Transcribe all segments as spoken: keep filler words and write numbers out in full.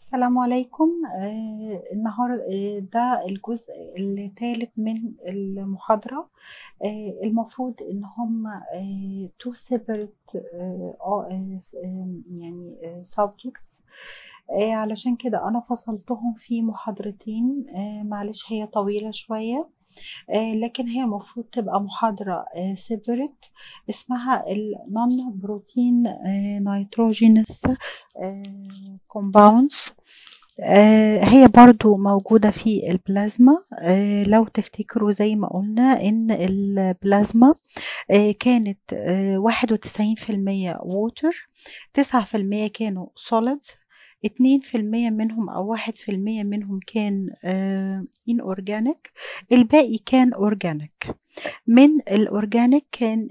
السلام عليكم. آه النهار آه ده الجزء الثالث من المحاضرة. آه المفروض ان هم آه two separate آه آه آه يعني آه subjects. آه علشان كده انا فصلتهم في محاضرتين. آه معلش هي طويلة شوية، آه لكن هي المفروض تبقى محاضرة آه separate اسمها ال non protein آه nitrogenous آه compounds. آه هي برضو موجودة في البلازما. آه لو تفتكروا زي ما قلنا ان البلازما آه كانت آه واحد وتسعين في المية water، تسعة في المية كانوا solids، اتنين في المية منهم او واحد في المية منهم كان آه inorganic، الباقي كان organic. من الأورجانيك كان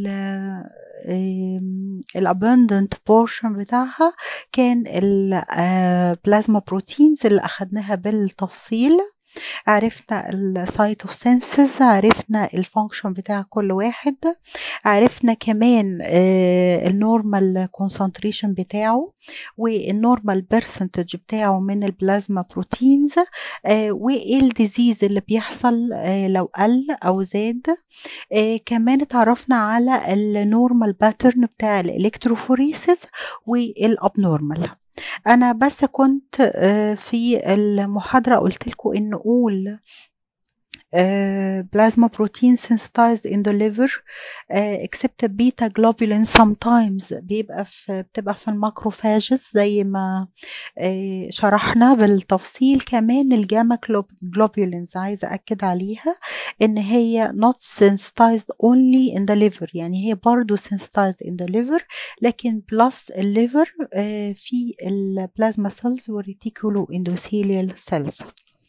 الابندنت بورشن بتاعها كان البلازما بروتينز اللي أخدناها بالتفصيل. عرفنا السايت اوف سينسز، عرفنا الفانكشن بتاع كل واحد، عرفنا كمان النورمال كونسنتريشن بتاعه والنورمال برسنتج بتاعه من البلازما بروتينز، وايه الديزيز اللي بيحصل لو قل او زاد. كمان اتعرفنا على النورمال باترن بتاع الالكتروفوريسيس والابنورمال. انا بس كنت في المحاضرة قلت لكم ان نقول Uh, plasma protein sensitized in the liver uh, except beta globulin sometimes بيبقى في بتبقى في الماكروفاجز زي ما uh, شرحنا بالتفصيل. كمان الجاما globulins عايزة أكد عليها إن هي not sensitized only in the liver، يعني هي برضو sensitized in the liver لكن plus الليفر uh, في البلازما cells والريتيكولو endothelial cells.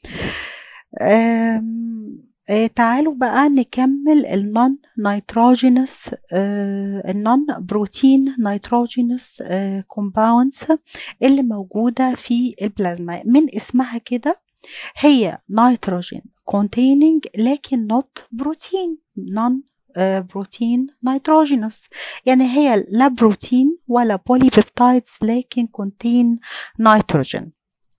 آه تعالوا بقى نكمل النون نيتروجينس النون بروتين نيتروجينس كومباوندز اللي موجودة في البلازما. من اسمها كده هي نيتروجين containing لكن not بروتين، non بروتين نيتروجينس، يعني هي لا بروتين ولا بوليبيبتايدز لكن contain نيتروجين.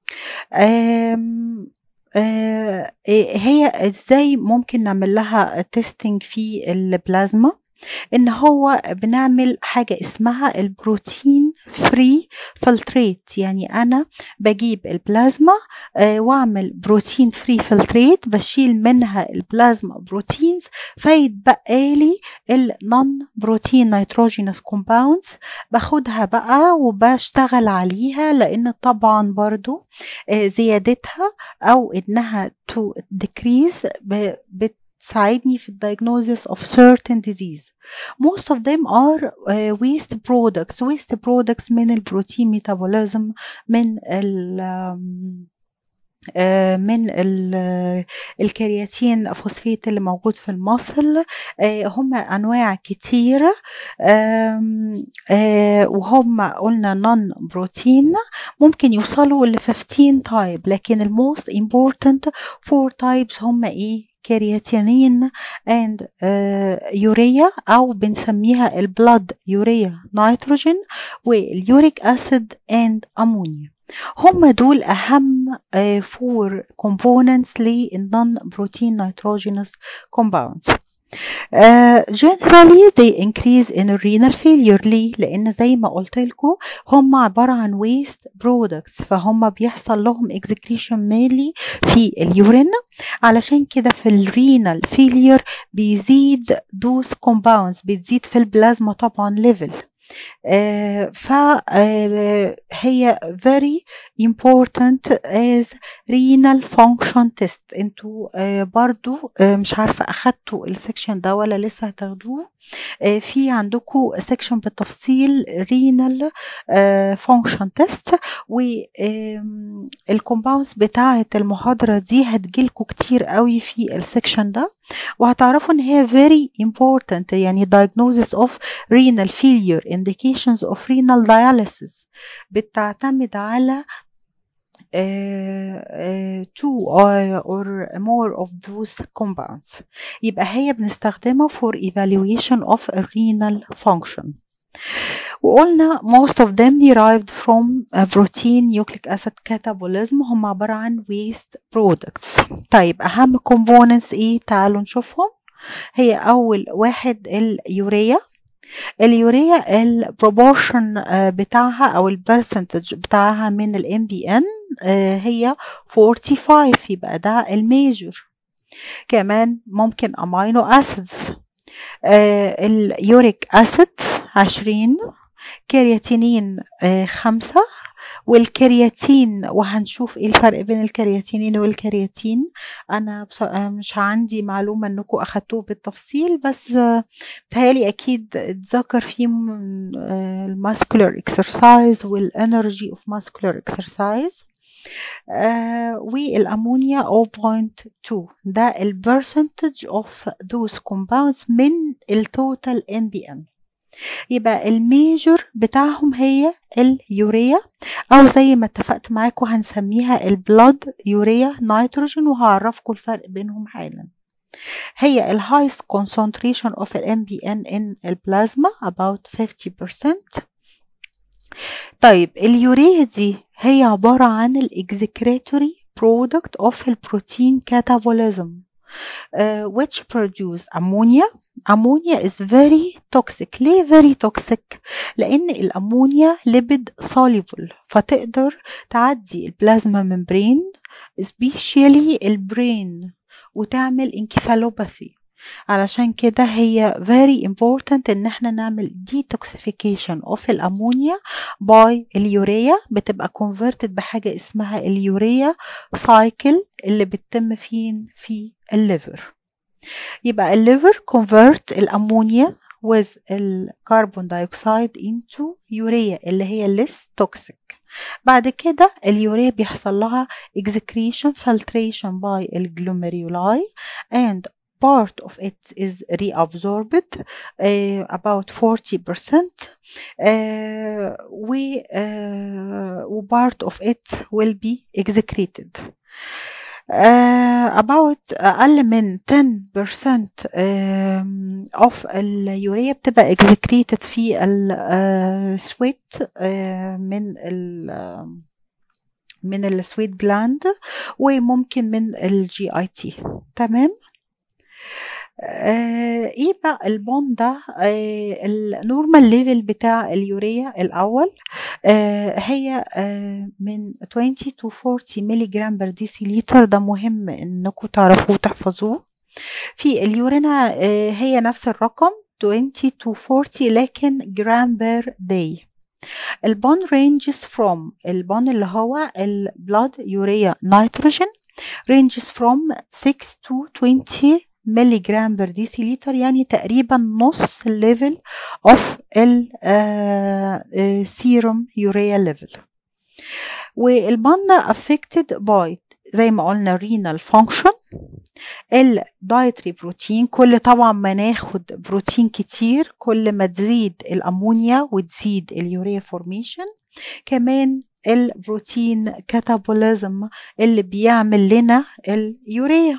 آه هي ازاي ممكن نعمل لها تيستينج في البلازما؟ ان هو بنعمل حاجة اسمها البروتين فري فلتريت، يعني انا بجيب البلازما آه واعمل بروتين فري فلتريت، بشيل منها البلازما بروتينز فيتبقى لي النون بروتين نيتروجينس كومباوندز، باخدها بقى وبشتغل عليها لان طبعا برضو آه زيادتها او انها to decrease بت تساعدني في diagnosis of certain disease. Most of them are uh, waste products waste products من البروتين metabolism، من ال uh, من ال الكرياتين فوسفيت اللي موجود في المصل. uh, هم أنواع كتيرة uh, uh, وهم قلنا non بروتين ممكن يوصلوا ل خمستاشر type، لكن ال most important four types هم ايه؟ كرياتينين and يوريا uh, أو بنسميها البلاد يوريا نيتروجين واليوريك أسيد and أمونيا. هم دول أهم uh, four components للنون بروتين nitrogenous compounds. Uh, generally they increase in renal failure. ليه؟ لأن زي ما قلت لكم هم عبارة عن waste products، فهم بيحصل لهم excretion mainly في اليورين، علشان كده في الرينال failure بيزيد those compounds، بتزيد في البلازما طبعا level. آه فهي uh, very important as renal function test. انتوا uh, برضو uh, مش عارفة اخدتوا السكشن ده ولا لسه هتاخدوه. uh, في عندكم سكشن بالتفصيل renal uh, function test، والكومباوندز بتاعة المحاضرة دي هتجيلكوا كتير قوي في السكشن ده، وهتعرفوا ان هي very important، يعني diagnosis of renal failure indications of renal dialysis بتعتمد على Uh, uh, two uh, or more of those compounds. يبقى هي بنستخدمها for evaluation of a renal function. وقلنا most of them derived from protein nucleic acid catabolism، هم عبارة عن waste products. طيب أهم components إيه؟ تعالوا نشوفهم. هي أول واحد اليوريا. اليوريا البروبورشن بتاعها أو البرسنتج بتاعها من ال إم بي إن هي خمسة وأربعين، يبقى ده الميجور. كمان ممكن أمينو أسيدز، اليوريك أسيد عشرين، كرياتينين خمسة، والكرياتين وهنشوف ايه الفرق بين الكرياتينين والكرياتين. انا مش عندي معلومة انكم اخدتوه بالتفصيل، بس بتهيالي اكيد اتذكر فيهم الماسكولار اكسرسايز والانرجي اوف ماسكولار اكسرسايز. والامونيا صفر فاصلة اتنين، ده البرسنتج اوف those compounds من التوتال ام بي ان. يبقى الميجور بتاعهم هي اليوريا، او زي ما اتفقت معاكم هنسميها البلاد يوريا نيتروجين، وهعرفكم الفرق بينهم حالا. هي ال highest concentration of the إم بي إن in البلازما about fifty percent. طيب اليوريا دي هي عبارة عن ال excretory product of the protein catabolism uh, which produce ammonia. ammonia is very toxic. ليه very toxic؟ لأن الأمونيا lipid soluble، فتقدر تعدي البلازما membrane especially البرين وتعمل انكفالوباثي. علشان كده هي very important ان احنا نعمل detoxification of الأمونيا by اليوريا، بتبقى converted بحاجة اسمها اليوريا cycle اللي بتتم فين في الليفر. يبقى الليفر convert الأمونيا with الكربون دايوكسيد into يوريا اللي هي less toxic. بعد كده اليوريا بيحصل لها excretion filtration by الجلوميريولاي and part of it is reabsorbed uh, about forty percent uh, و uh, part of it will be excreted. Uh, about أقل من ten percent uh, of اليوريا بتبقى excreted في السويت uh, uh, من ال من السويت جلاند، وممكن من الجي اي تي. تمام. آه ايه بقى البون ده؟ آه النورمال ليفل بتاع اليوريا الاول آه هي آه من twenty to forty ملي جرام بر ديسيليتر. ده مهم انكم تعرفوه وتحفظوه. في اليورينا آه هي نفس الرقم twenty to forty لكن جرام بر داي. البون ranges from البون اللي هو البلاد يوريا نيتروجين ranges from six to twenty ملي جرام بر ديسيليتر، يعني تقريبا نص الليفل اوف السيروم يوريا ليفل. والبون ده affected by زي ما قلنا renal function، الدايتري بروتين. كل طبعا ما ناخد بروتين كتير كل ما تزيد الامونيا وتزيد اليوريا فورميشن. كمان البروتين كاتابوليزم اللي بيعمل لنا اليوريا.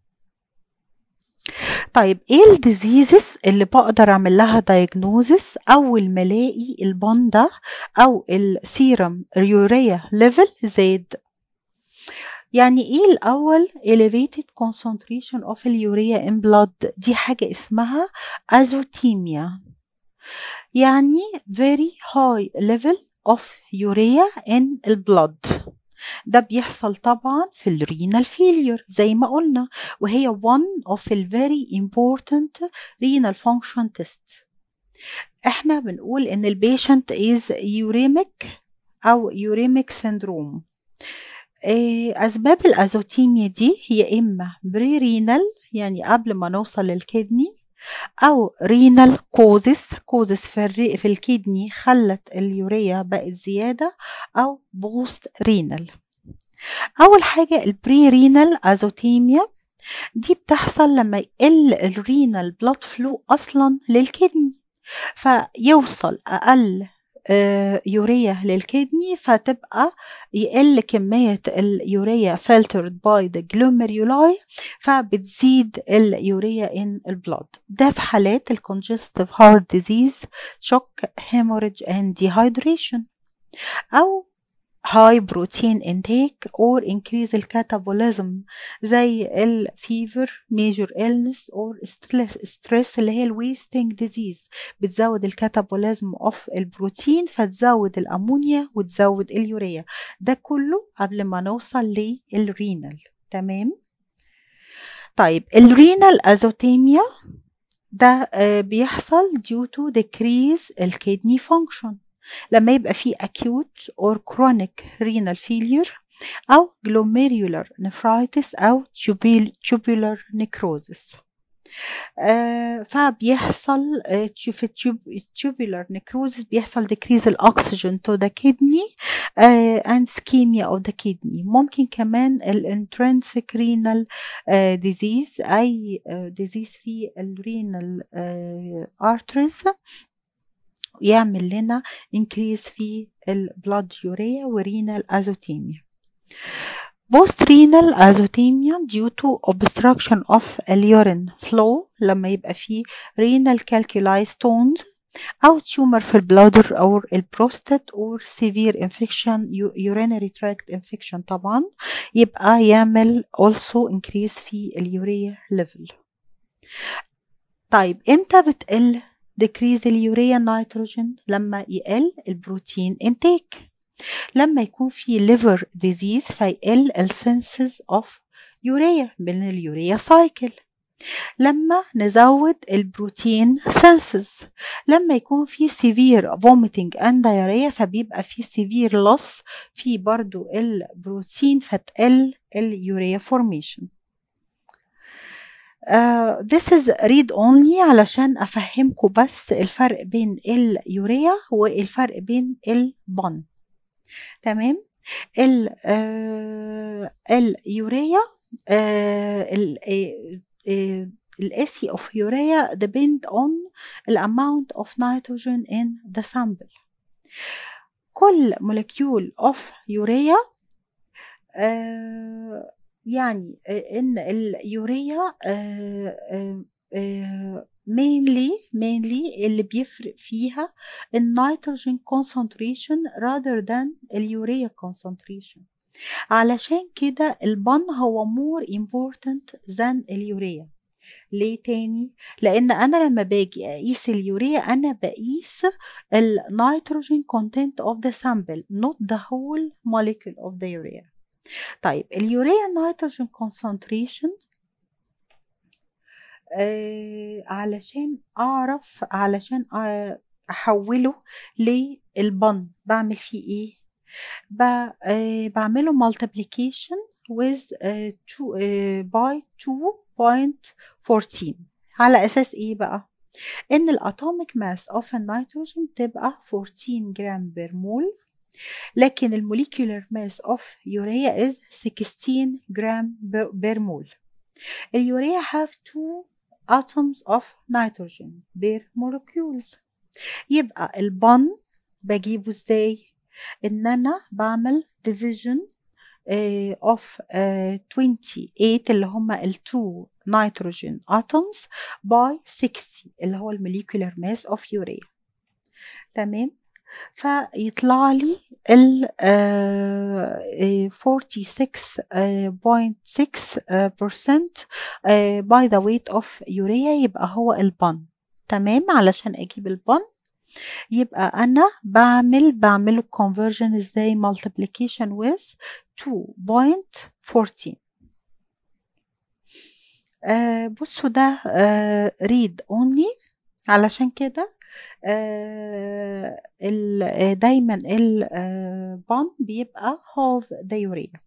طيب ايه الديزيزز اللي بقدر اعمل لها دايجنوزس اول ما الاقي البون ده او السيرم يوريا ليفل زاد؟ يعني ايه الاول elevated concentration of اليوريا in blood؟ دي حاجة اسمها azotemia، يعني very high level of urea in البلد. ده بيحصل طبعا في الرينال فيلير زي ما قلنا، وهي one of the very important renal function test. احنا بنقول ان البيشنت is uremic او uremic syndrome. اسباب الازوتيميا دي هي اما بري رينال يعني قبل ما نوصل للكدني، او رينال كوزس كوزس في, في الكدني خلت اليوريا بقت زيادة، او بوست رينال. اول حاجة البري رينال ازوتيميا دي بتحصل لما يقل الرينال بلاد فلو اصلا للكدني، فيوصل اقل يوريا للكدني، فتبقى يقل كمية اليوريا filtered by the glomeruli، فبتزيد اليوريا in البلود. ده في حالات ال congestive heart disease, shock, hemorrhage and dehydration، أو high protein intake or increase الكاتابوليزم زي ال fever, major illness or stress اللي هي ال wasting disease، بتزود الكاتابوليزم of البروتين فتزود الأمونيا وتزود اليوريا. ده كله قبل ما نوصل للرينال. تمام. طيب الرينال أزوتيميا ده بيحصل due to decrease الكدني function لما يبقى فيه acute or chronic renal failure أو glomerular nephritis أو tubular necrosis. آه فبيحصل آه في tubular necrosis بيحصل decrease الأكسجين to the kidney آه and ischemia of the kidney. ممكن كمان ال intrinsic renal آه disease أي آه disease في ال renal آه arteries يعمل لنا increase في ال blood urea و renal azotemia. post renal azotemia due to obstruction of urine flow لما يبقى فيه renal calculi stones أو tumor في البلادر أو البروستات أو severe infection urinary tract infection طبعا يبقى يعمل also increase في اليوريا level. طيب امتى بتقل decrease اليوريا نيتروجين؟ لما يقل البروتين intake، لما يكون في liver disease فيقل ال senses of urea من اليوريا cycle، لما نزود البروتين senses، لما يكون في severe vomiting and diarrhea فبيبقى في severe loss في برضو البروتين فتقل اليوريا formation. Uh, this is read only علشان أفهمكم بس الفرق بين اليوريا والفرق بين البن. تمام. ال uh, اليوريا uh, ال uh, الاسي of urea depend on the amount of nitrogen in the sample. كل molecule of urea uh, يعني ان اليوريا mainly mainly اللي بيفرق فيها النيتروجين concentration rather than اليوريا concentration. علشان كده البن هو more important than اليوريا. ليه تاني؟ لان انا لما باجي اقيس اليوريا انا بقيس النيتروجين content of the sample not the whole molecule of the urea. طيب اليوريا نيتروجين concentration آه علشان اعرف علشان احوله للبن بعمل فيه ايه؟ آه بعمله multiplication with آه two, آه by two point one four على اساس ايه بقى؟ ان الاتوميك ماس اوف النيتروجين تبقى fourteen جرام بير مول، لكن الموليكولار ماس اوف يوريا is sixteen جرام per mole. اليوريا have two atoms of nitrogen per molecules. يبقى البن بجيبه ازاي؟ ان انا بعمل division uh, of uh, twenty-eight اللي هما ال two nitrogen atoms by sixty اللي هو الموليكولار ماس اوف يوريا. تمام. فيطلع لي ال forty-six point six percent by the weight of urea يبقى هو البن. تمام. علشان اجيب البن يبقى انا بعمل بعمله conversion ازاي؟ multiplication with two point one four. آه بصوا ده آه read only علشان كده آه ال دايما البن بيبقى half the urea.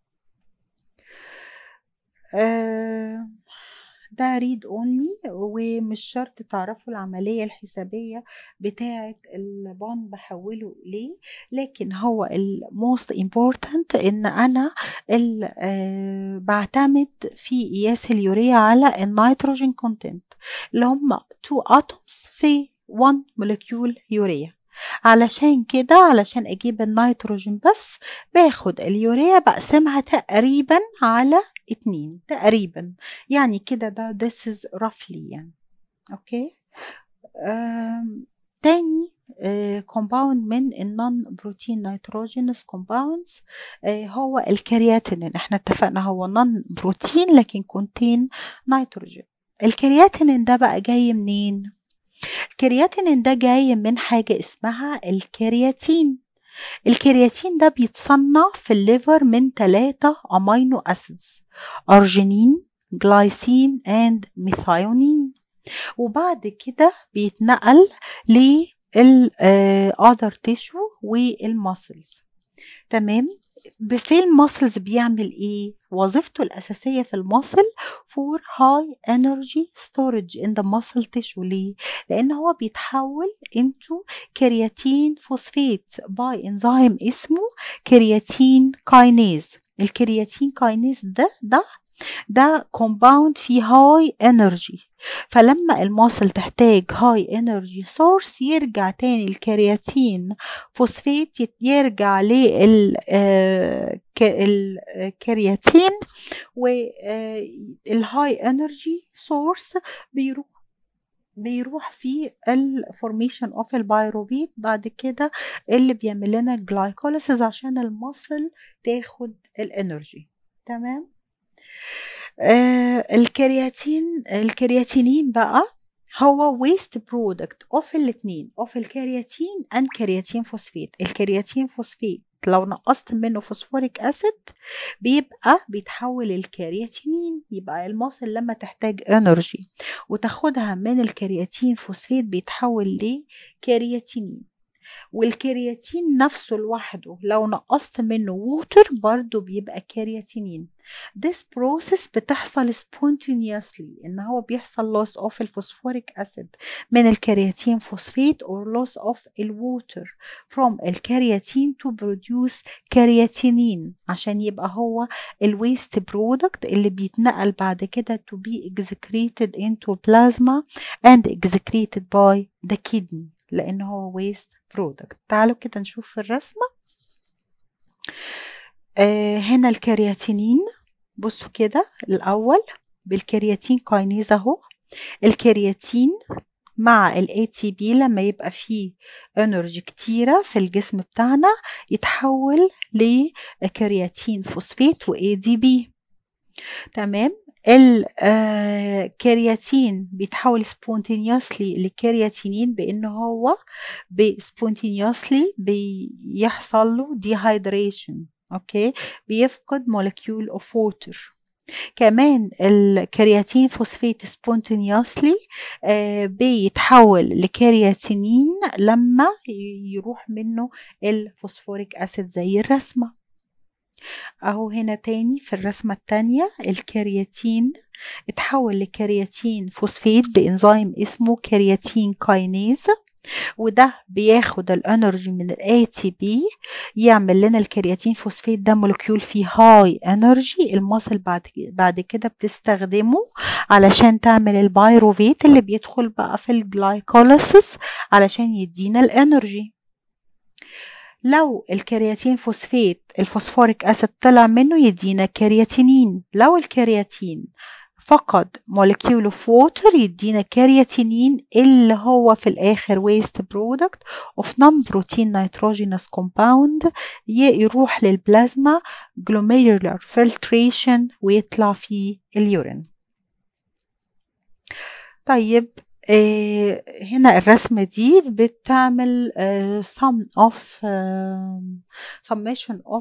آه ده read only ومش شرط تعرفوا العملية الحسابية بتاعة البن بحوله ليه، لكن هو ال most important ان انا آه بعتمد في قياس اليوريا على النيتروجين content اللي هم two atoms في one molecule يوريا. علشان كده علشان اجيب النيتروجين بس باخد اليوريا بقسمها تقريبا على اتنين تقريبا، يعني كده ده this is roughly يعني. اوكي. آم. تاني كومباوند uh, من النون بروتين نيتروجينس كومباوندز هو الكرياتينين. احنا اتفقنا هو نون بروتين لكن كونتين نيتروجين. الكرياتينين ده بقى جاي منين؟ الكرياتينين ده جاي من حاجة اسمها الكرياتين. الكرياتين ده بيتصنع في الليفر من ثلاثة امينو اسيدز، ارجينين، جلايسين اند ميثايونين، وبعد كده بيتنقل لل other tissue والماسلز. تمام. في الماسلز بيعمل ايه؟ وظيفته الاساسيه في الماسل for high energy storage in the muscle tissue. ليه؟ لان هو بيتحول into كرياتين فوسفات by enzyme اسمه كرياتين كاينيز. الكرياتين كاينيز ده ده ده كومباوند فيه هاي انرجي، فلما الماسل تحتاج هاي انرجي سورس يرجع تاني الكرياتين فوسفات يرجع للكرياتين، والهاي انرجي سورس بيروح بيروح في الفورميشن اوف البايروفيت بعد كده اللي بيعمل لنا الجلايكوليسيس عشان الماسل تاخد الانرجي. تمام. آه الكرياتين الكرياتينين بقى هو waste product of الاثنين of الكرياتين and كرياتين فوسفات. الكرياتين فوسفات لو نقصت منه فوسفوريك اسيد بيبقى بيتحول الكرياتينين، يبقى المصل لما تحتاج انرجي وتاخدها من الكرياتين فوسفات بيتحول لكرياتينين. والكرياتين نفسه لوحده لو نقصت منه ووتر برضو بيبقى كرياتينين. This process بتحصل spontaneously، ان هو بيحصل loss of الفوسفوريك acid من الكرياتين فوسفات or loss of الووتر from الكرياتين to produce كرياتينين عشان يبقى هو الويست برودكت اللي بيتنقل بعد كده to be excreted into plasma and excreted by the kidney لأنه هو waste product. تعالوا كده نشوف في الرسمة. آه هنا الكرياتينين، بصوا كده الأول بالكرياتين كاينيز اهو. الكرياتين مع ال إيه تي بي لما يبقى فيه انرجي كتيرة في الجسم بتاعنا يتحول لكرياتين فوسفات و إيه دي بي. تمام. الكرياتين بيتحول سبونتينيوسلي لكرياتينين بانه هو سبونتينيوسلي بيحصل له ديهايدريشن. اوكي. بيفقد مولكيول اوف ووتر. كمان الكرياتين فوسفات سبونتينيوسلي بيتحول لكرياتينين لما يروح منه الفوسفوريك اسيد زي الرسمه اهو. هنا تاني في الرسمة التانية الكرياتين اتحول لكرياتين فوسفات بانزيم اسمه كرياتين كاينيز، وده بياخد الانرجي من ال إيه تي بي يعمل لنا الكرياتين فوسفات ده مولكيول فيه هاي انرجي. المصل بعد بعد كده بتستخدمه علشان تعمل البايروفيت اللي بيدخل بقى في الجلايكوليسيس علشان يدينا الانرجي. لو الكرياتين فوسفات الفوسفوريك اسيد طلع منه يدينا كرياتينين. لو الكرياتين فقد مولكيول اوف ووتر يدينا كرياتينين اللي هو في الاخر waste product of non-protein nitrogenous compound يروح للبلازما glomerular filtration ويطلع في اليورين. طيب آه هنا الرسمة دي بتعمل آه sum of آه summation of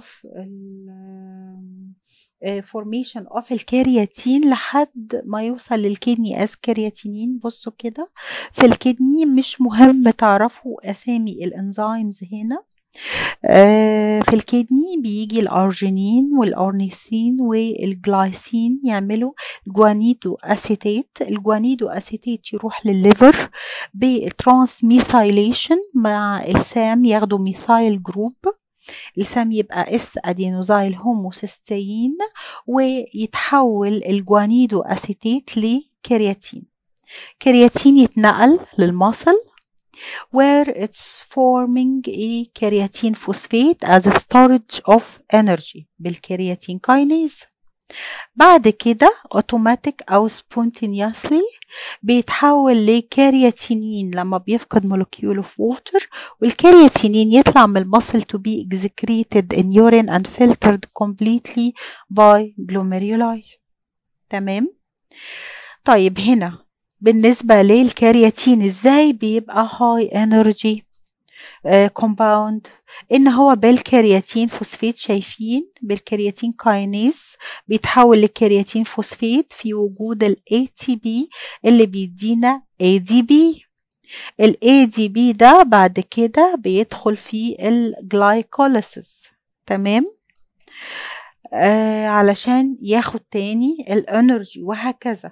آه formation of الكرياتين لحد ما يوصل للكدني as كرياتينين. بصوا كده في الكدني مش مهم تعرفوا أسامي الانزيمز هنا. آه في الكدني بيجي الارجينين والارنيسين والجلايسين يعملوا جوانيدو اسيتات. الجوانيدو اسيتات يروح للليفر بالترانسميثايليشن مع السام ياخدوا ميثايل جروب. السام يبقى اس ادينوزايل هوموسيستين ويتحول الجوانيدو اسيتات لكرياتين. كرياتين يتنقل للمصل where it's forming a كرياتين phosphate as a storage of energy بالكرياتين كاينيز. بعد كده automatic أو spontaneously بيتحول لكرياتينين لما بيفقد molecule of water، والكرياتينين يطلع من المصل to be excreted in urine and filtered completely by glomeruli. تمام؟ طيب هنا بالنسبة للكرياتين ازاي بيبقى high energy كومباوند؟ ان هو بالكرياتين فوسفيت، شايفين بالكرياتين كاينيز بيتحول لكرياتين فوسفيت في وجود ال إيه تي بي اللي بيدينا إيه دي بي. ال إيه دي بي ده بعد كده بيدخل في الجلايكوليسيس. تمام؟ آه علشان ياخد تاني الانرجي وهكذا.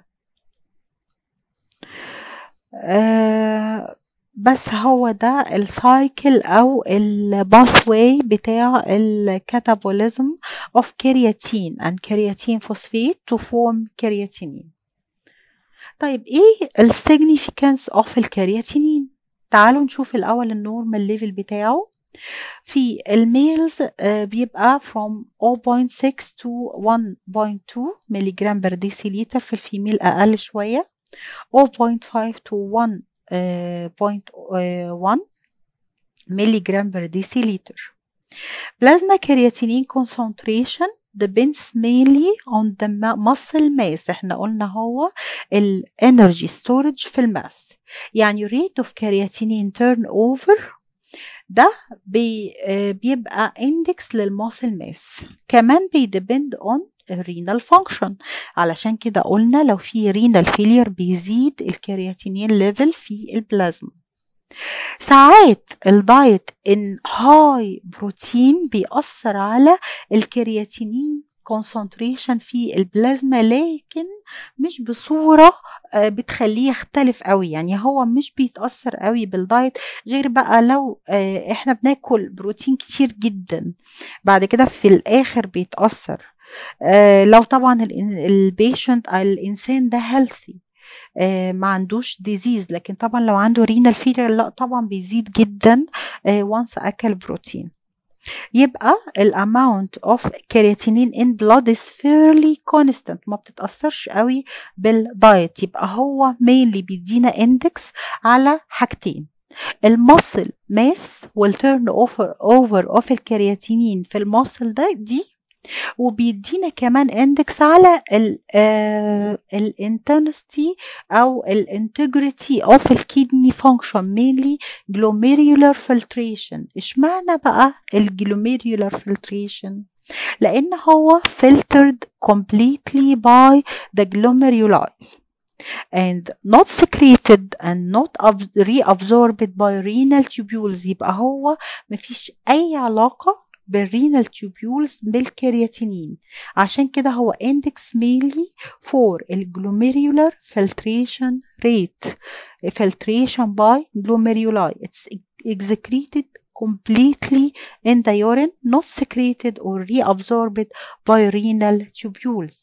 آه بس هو ده السايكل او الباثواي بتاع الكاتابوليزم of كرياتين and كرياتين فوسفيت to form كرياتينين. طيب ايه السيجنيفيكانس اوف الكرياتينين؟ تعالوا نشوف الاول النورمال ليفل بتاعه. في الميلز بيبقى from zero point six to one point two ملي جرام بر ديسيليتر، في الفيميل اقل شويه zero point five to one point one ملي جرام بر ديسيليتر. Plasma creatinine concentration depends mainly on the muscle mass. احنا قلنا هو ال energy storage في الماس، يعني rate of creatinine turnover ده بي بيبقى index للماسل ماس. كمان بيدبند on renal function، علشان كده قلنا لو في renal failure بيزيد الكرياتينين ليفل في البلازما. ساعات الدايت ان هاي بروتين بيأثر على الكرياتينين concentration في البلازما، لكن مش بصورة بتخليه يختلف قوي، يعني هو مش بيتأثر قوي بالدايت، غير بقى لو احنا بناكل بروتين كتير جدا بعد كده في الاخر بيتأثر. لو طبعا البيشنت الانسان ده healthy ما عندوش ديزيز، لكن طبعا لو عنده رينال فيلر لا طبعا بيزيد جدا وانس اكل بروتين. يبقى الاماونت اوف كرياتينين ان بلاد is fairly constant، ما بتتأثرش قوي بالدايت. يبقى هو mainly بيدينا اندكس على حاجتين، المصل ماس والتيرن اوفر اوفر اوف الكرياتينين في المصل ده دي، وبيدينا كمان اندكس على الانتنسيتي او الانتجريتي اوف الكيدني فانكشن mainly glomerular filtration. اشمعنى بقى الجلوميريولار filtration؟ لان هو filtered completely by the glomeruli and not secreted and not reabsorbed by renal tubules. يبقى هو مفيش اي علاقة بالرينال تيوبيولز بالكرياتينين، عشان كده هو index mainly for الجلوميريولار filtration rate filtration by glomeruli. It's excreted completely in the urine, not secreted or reabsorbed by renal tubules.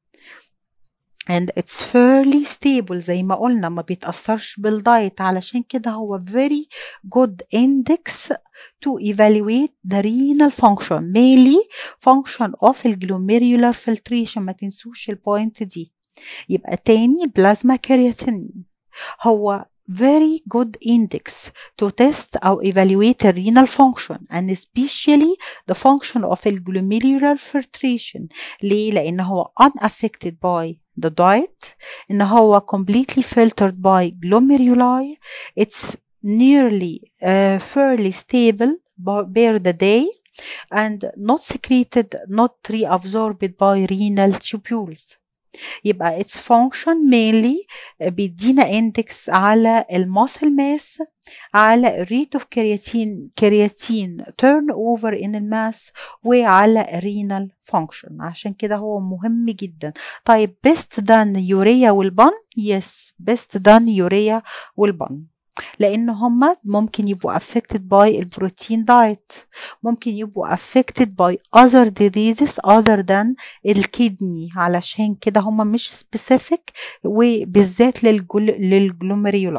and it's fairly stable زي ما قلنا، ما بيتأثرش بالدايت، علشان كده هو very good index to evaluate the renal function mainly function of glomerular filtration. ما تنسوش البوينت دي. يبقى تاني plasma creatinine هو very good index to test أو evaluate the renal function and especially the function of glomerular filtration. ليه؟ لأن هو unaffected by the diet، إن هو completely filtered by glomeruli. It's nearly uh, fairly stable per the day and not secreted, not reabsorbed by renal tubules. يبقى its function mainly بيدينا index على الماسل ماس، على rate of creatine creatine turnover in الماس، وعلى renal function. عشان كده هو مهم جدا. طيب best done يوريا والبن؟ yes best done يوريا والبن، لأن هما ممكن يبقوا affected by البروتين diet، ممكن يبقوا affected by other diseases other than الكدني، علشان كده هما مش specific وبالذات للجل... للجلوميريولاي.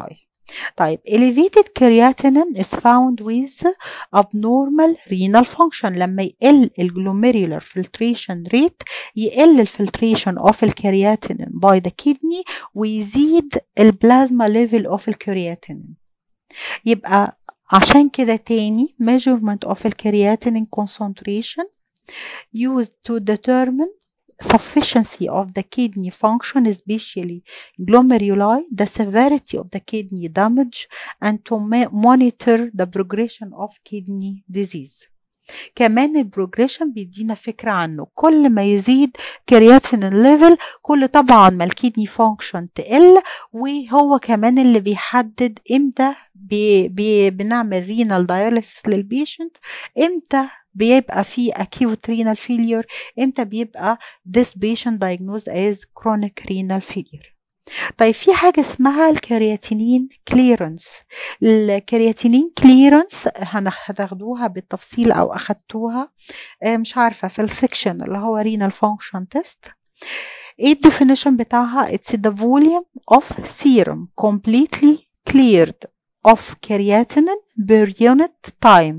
طيب elevated creatinine is found with abnormal renal function. لما يقل الجلوميرولار filtration rate يقل الفلتريشن of الكرياتينين by the kidney ويزيد البلازما level of الكرياتينين. يبقى عشان كده تاني measurement of الكرياتينين concentration used to determine sufficiency of the kidney function, especially glomeruli, the severity of the kidney damage, and to monitor the progression of kidney disease. كمان البروجريشن بيدينا فكرة عنه، كل ما يزيد كرياتينين ليفل كل طبعا ما الكيدني فانكشن تقل، وهو كمان اللي بيحدد امتى بي بي بنعمل رينال داياليسيس للبيشنت، امتى بيبقى في acute renal failure، امتى بيبقى this patient diagnosed as chronic renal failure. طيب في حاجة اسمها الكرياتينين كليرنس. الكرياتينين كليرنس هتاخدوها بالتفصيل او اخدتوها مش عارفة في السكشن اللي هو renal function test. ايه الديفينيشن بتاعها؟ it's the volume of serum completely cleared of creatinine per unit time.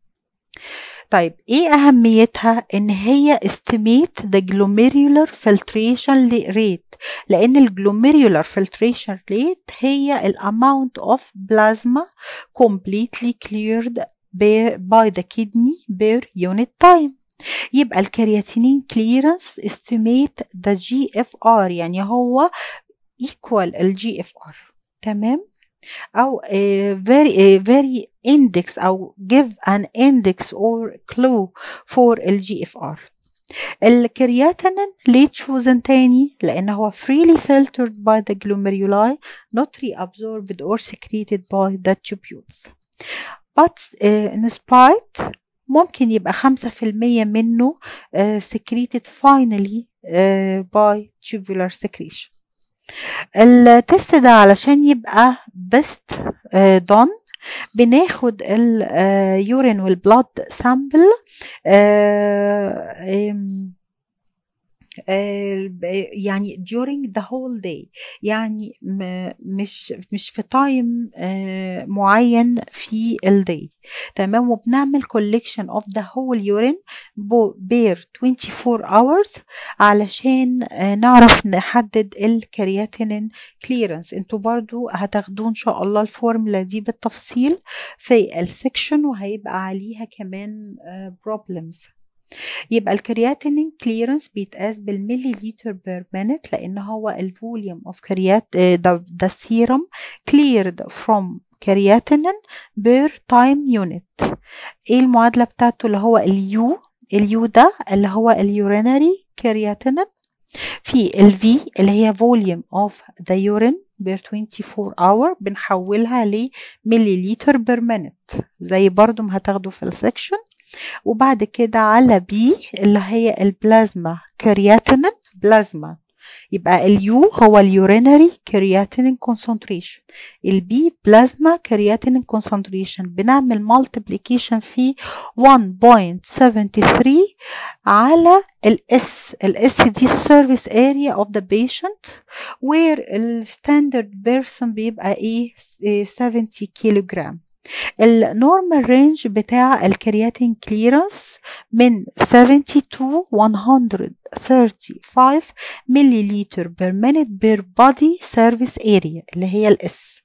طيب ايه اهميتها؟ ان هي estimate the glomerular filtration rate، لان الجلوميرولار filtration rate هي ال amount of plasma completely cleared by the kidney per unit time. يبقى الكرياتينين clearance estimate the جي إف آر، يعني هو equal ال جي إف آر، تمام؟ أو uh, very uh, very index أو give an index or clue for ال جي إف آر. الكرياتينين ليه chosen تاني؟ لأنه هو freely filtered by the glomeruli, not reabsorbed or secreted by the tubules. But uh, in spite ممكن يبقى خمسة في المية منه uh, secreted finally uh, by tubular secretion. التست ده علشان يبقى best uh, done بناخد اليورين والبلاد سامبل يعني during the whole day، يعني مش مش في تايم معين في الداي، تمام؟ وبنعمل collection of the whole urine بير twenty-four hours علشان نعرف نحدد الكرياتينين كليرنس. انتوا برضو هتاخدوا ان شاء الله الفورمولا دي بالتفصيل في السكشن وهيبقى عليها كمان problems. يبقى الكرياتينين كليرنس بيتقاس بالملي لتر بير مينت، لان هو الفوليوم اوف كريات ده السيرم كليرد فروم كرياتينين بير تايم يونت. ايه المعادله بتاعته؟ اللي هو اليو، اليو ده اللي هو اليورينري كرياتينين، في الفي اللي هي فوليوم اوف ذا يورين بير twenty-four hour بنحولها لملي لتر بير مينت زي برضو ما هتاخدوا في السكشن. وبعد كده على بي اللي هي البلازما كرياتينين بلازما، يبقى اليو هو اليورينري كرياتينين كونسنتريشن، البي بلازما كرياتينين كونسنتريشن. بنعمل مالتيبليكيشن في one point seven three على الاس، الاس دي السيرفيس اريا اوف ذا بيشنت، وير الستاندرد بيرسون بيبقى ايه seventy كيلو جرام. النورمال رينج بتاع الكرياتين كليرنس من seventy to one thirty-five ملي لتر بير مينت بير بودي سيرفيس اريا اللي هي الاس.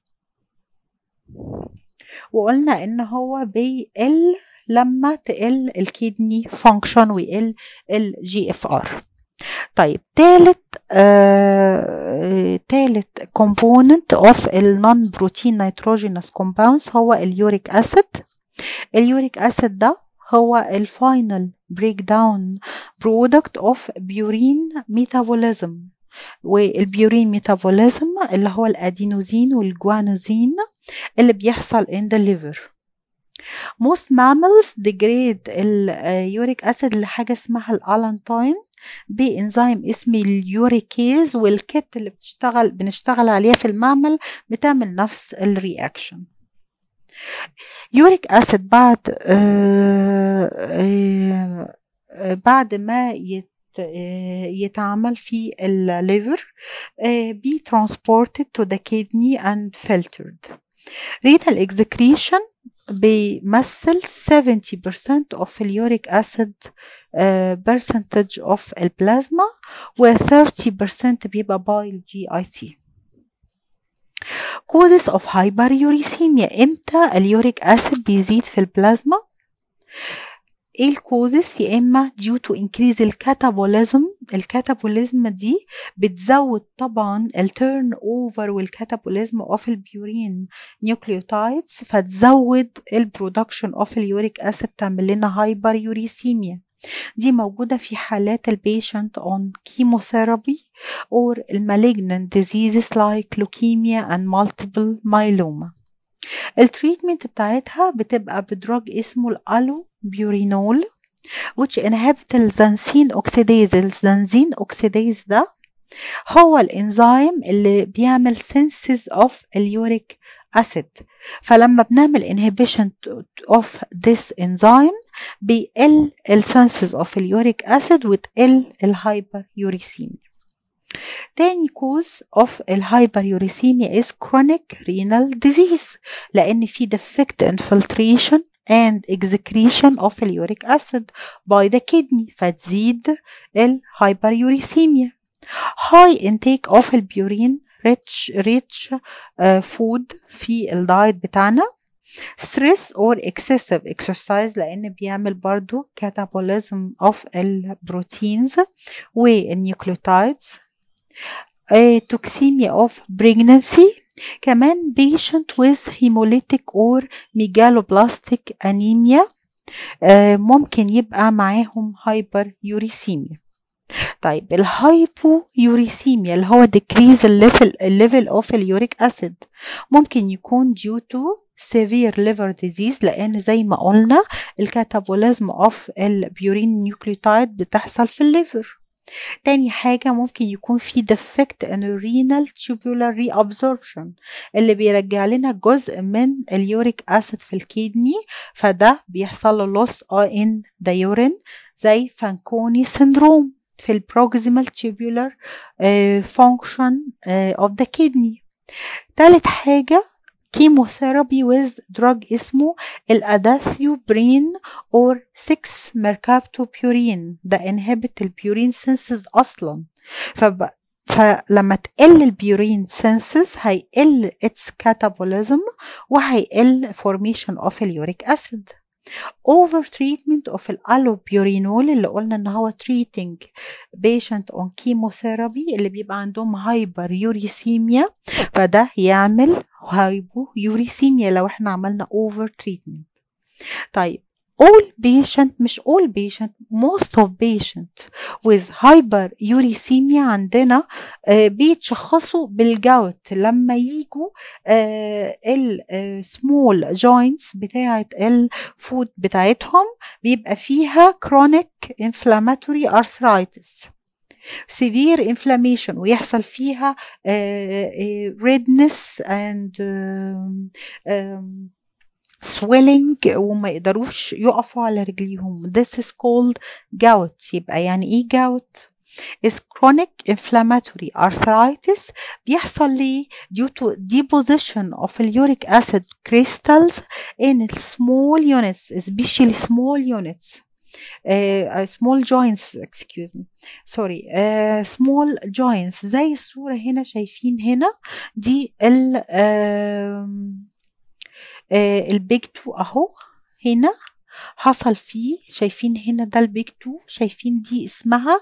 وقلنا ان هو بيقل لما تقل الكيدني فانكشن ويقل الجي اف ار. طيب تالت آه، تالت component of ال non-protein nitrogenous compounds هو اليوريك أسيد. اليوريك أسيد ده هو ال final breakdown product of purine metabolism، والبيورين metabolism اللي هو الأدينوزين والجوانوزين اللي بيحصل in the liver. most mammals degrade اليوريك أسيد لحاجة اسمها الألانتين بإنزيم اسمه اليوريكيز، والكت اللي بتشتغل بنشتغل عليها في المعمل بتعمل نفس الرياكشن. يوريك أسيد بعد آه آه بعد ما يت يتعمل في الليفر بي transported to the kidney and filtered. renal excretion بيمثل سبعين بالمية of اليوريك acid uh, percentage of البلازما و ثلاثين بالمية بيبقى by جي آي تي. causes of hyperuricemia، امتى اليوريك acid بيزيد في البلازما؟ ايه الكوزس؟ يا اما due to increase الكاتابوليزم، الكاتابوليزم دي بتزود طبعا التيرن اوفر والكاتابوليزم اوف البيورين نيوكليوتايدز، فتزود البرودكشن اوف اليوريك اسيد، تعمل لنا هايبر يوريسيميا. دي موجودة في حالات البيشنت on chemotherapy or malignant diseases like leukemia and multiple myeloma. التريتمنت بتاعتها بتبقى بدراج اسمه الالو بيورينول which inhibit الزنسين اوكسيديز. الزنسين اوكسيديز ده هو الانزيم اللي بيعمل synthesis of اليوريك acid، فلما بنعمل inhibition of this enzyme بيقل السنسز of اليوريك acid وتقل الهايبر يوريسيميا. تاني cause of الهايبريوريسيميا is chronic renal disease، لأن في defect infiltration and excretion of اليوريك acid by the kidney، فتزيد الهايبريوريسيميا. high intake of البيورين rich rich uh, food في الدايت بتاعنا. stress or excessive exercise لأن بيعمل برضو catabolism of البروتينز والنيوكليوتايدز. Uh, toxemia of pregnancy، كمان patient with hemolytic or megaloblastic anemia uh, ممكن يبقى معاهم hyperuricemia. طيب الهايبو يوريسيميا اللي هو decrease الليفل الليفل of اليوريك acid ممكن يكون due to severe liver disease، لأن زي ما قلنا الكاتابوليزم of البيورين نيوكليوتايد بتحصل في الليفر. تاني حاجة ممكن يكون في defect in renal tubular reabsorption اللي بيرجع لنا جزء من اليوريك acid في الكيدني، فده بيحصل له loss in the urine زي فانكوني syndrome في البروكسيمال tubular uh, function uh, of the kidney. تالت حاجة chemotherapy with drug اسمه الاداثيوبرين or six mercaptopurine، ده inhibit البيورين سينسز اصلا، فب... فلما تقل البيورين سينسز هيقل its catabolism وهيقل formation of اليوريك acid. over treatment of الالوبيورينول اللي قلنا ان هو treating patient on chemotherapy اللي بيبقى عندهم هايبر يوريسيميا، فده يعمل هايبو يوريسيميا لو احنا عملنا over treatment. طيب all patient مش all patient most of patient with hyperuricemia عندنا آه بيتشخصوا بالجوت لما يجوا آه ال آه small joints بتاعة الفود بتاعتهم بيبقى فيها chronic inflammatory arthritis severe inflammation ويحصل فيها آه آه redness and uh, um, swelling وما يقدروش يقفوا على رجليهم. This is called gout. يبقى يعني ايه gout؟ is chronic inflammatory arthritis بيحصل ليه due to deposition of uric acid crystals in small units especially small units uh, small joints excuse me sorry uh, small joints زي الصورة هنا شايفين هنا دي ال uh, آه البيج تو اهو هنا حصل فيه شايفين هنا ده البيج تو شايفين دي اسمها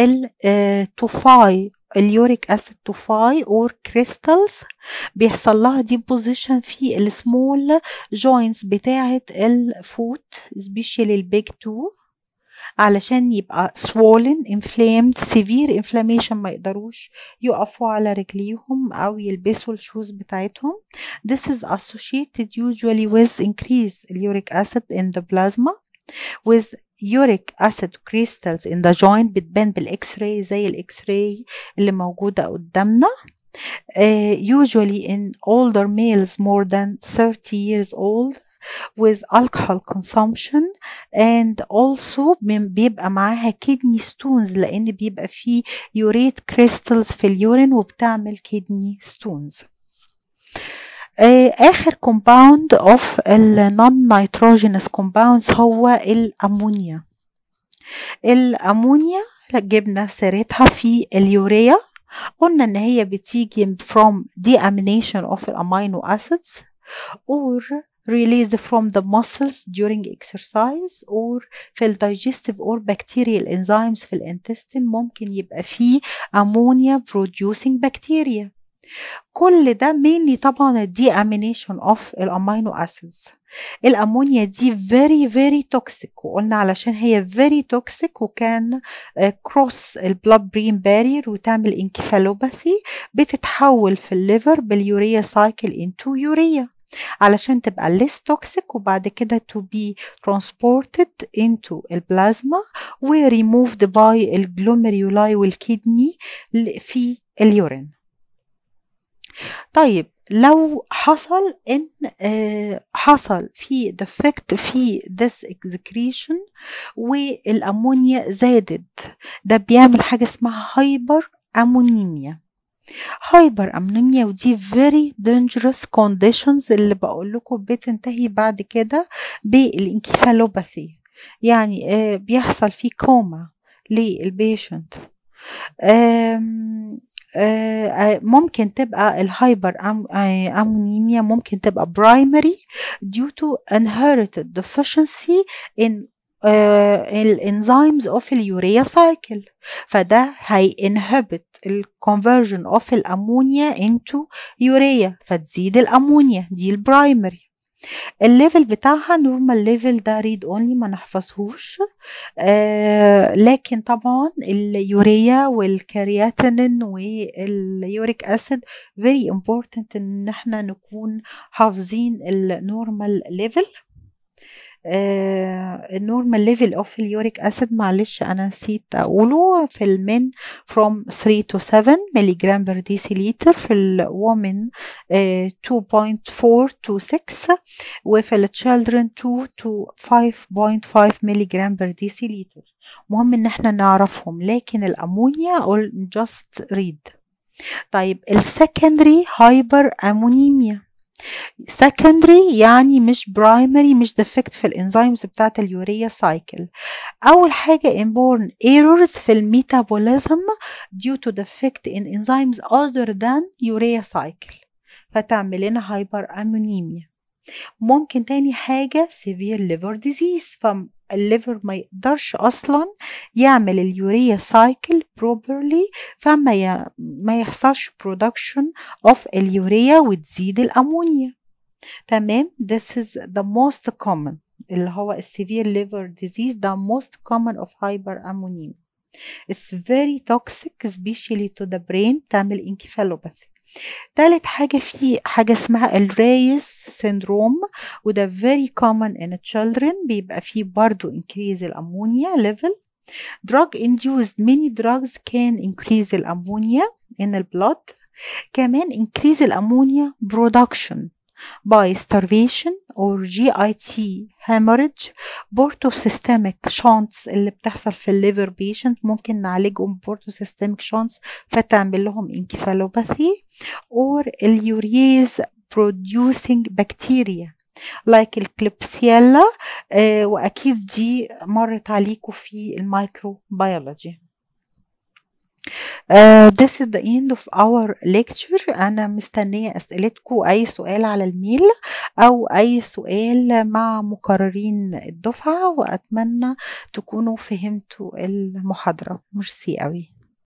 التوفاي اليوريك اسيد توفاي اور كريستالز بيحصل لها ديبوزيشن في السمول جوينتس بتاعه الفوت سبيشال البيج تو علشان يبقى swollen inflamed severe inflammation ما يقدروش يقفوا على رجليهم أو يلبسوا الشوز بتاعتهم. This is associated usually with increased uric acid in the plasma with uric acid crystals in the joint بتبان بالإكس راي زي الإكس راي اللي موجودة قدامنا. Uh, usually in older males more than thirty years old with alcohol consumption and also بيبقى معاها kidney stones لأن بيبقى فيه urate crystals في اليورين وبتعمل kidney stones. آه آخر compound of ال non-nitrogenous compounds هو الأمونيا. الأمونيا جبنا سيرتها في اليوريا، قلنا إن هي بتيجي from deamination of amino acids or released from the muscles during exercise or في ال digestive or bacterial enzymes في الانتستين، ممكن يبقى فيه ammonia producing bacteria. كل ده mainly طبعا ال deamination of الامينو acids. الامونيا دي very very toxic، وقلنا علشان هي very toxic وكان cross ال blood brain barrier وتعمل انكفالوباثي، بتتحول في الليفر باليوريا cycle into urea علشان تبقى less toxic، وبعد كده to be transported into البلازما و removed by الجلوميريولاي والكدني في اليورين. طيب لو حصل ان آه حصل في defect في this excretion والامونيا زادت، ده بيعمل حاجة اسمها هايبر امونيميا. هايبر امونيميا ودي very dangerous conditions اللي بقول لكم بتنتهي بعد كده بالانكفالوباثي، يعني آه بيحصل فيه كوما للبيشنت. ممكن تبقى الهايبر امونيميا ممكن تبقى primary due to inherited deficiency in الانزيمز اوف اليوريا سايكل، فده هي inhibit ال conversion of الامونيا into يوريا فتزيد الامونيا، دي البرايمري. الليفل بتاعها نورمال ليفل ده ريد اونلي ما نحفظهوش، آه لكن طبعا اليوريا والكرياتينين واليوريك اسيد very important ان احنا نكون حافظين النورمال ليفل. النورمال ليفل اوف اليوريك اسيد معلش انا نسيت اقوله في المن from three to seven ملي جرام بر ديسيليتر، في الومن uh, two point four to six، وفي التشيلدرن two to five point five ملي جرام بر ديسيليتر. مهم ان احنا نعرفهم، لكن الامونيا just read. طيب السكندري هايبر امونيميا، secondary يعني مش primary، مش defect في الانزيمز بتاعت اليوريا سايكل. اول حاجة inborn errors في الميتابوليزم due to defect in enzymes other than urea cycle فتعمل لنا hyperammonemia. ممكن تاني حاجة severe liver disease، فالليفر ما يقدرش اصلا يعمل اليوريا سايكل properly، فما ي... ما يحصلش production of اليوريا وتزيد الامونيا. تمام، this is the most common اللي هو severe liver disease، the most common of hyperammonemia. It's very toxic especially to the brain، تعمل انكفالوباثي. تالت حاجة في حاجة اسمها الريس سيندروم، وده very common in children، بيبقى فيه برضو increase الأمونيا level. drug induced many drugs can increase الأمونيا in the blood، كمان increase الأمونيا production by starvation or جي آي تي hemorrhage. portosystemic shunts اللي بتحصل في الليفر بيشنت ممكن نعالجهم portosystemic shunts فتعمل لهم انكفالوباثي or اليوريز producing bacteria like الكليبسيلا، آه وأكيد دي مرت عليكم في الميكروبيولوجي. Uh, this is the end of our lecture. أنا مستنية أسئلتكم، أي سؤال على الميل أو أي سؤال مع مقررين الدفعة، وأتمنى تكونوا فهمتوا المحاضرة. ميرسي قوي.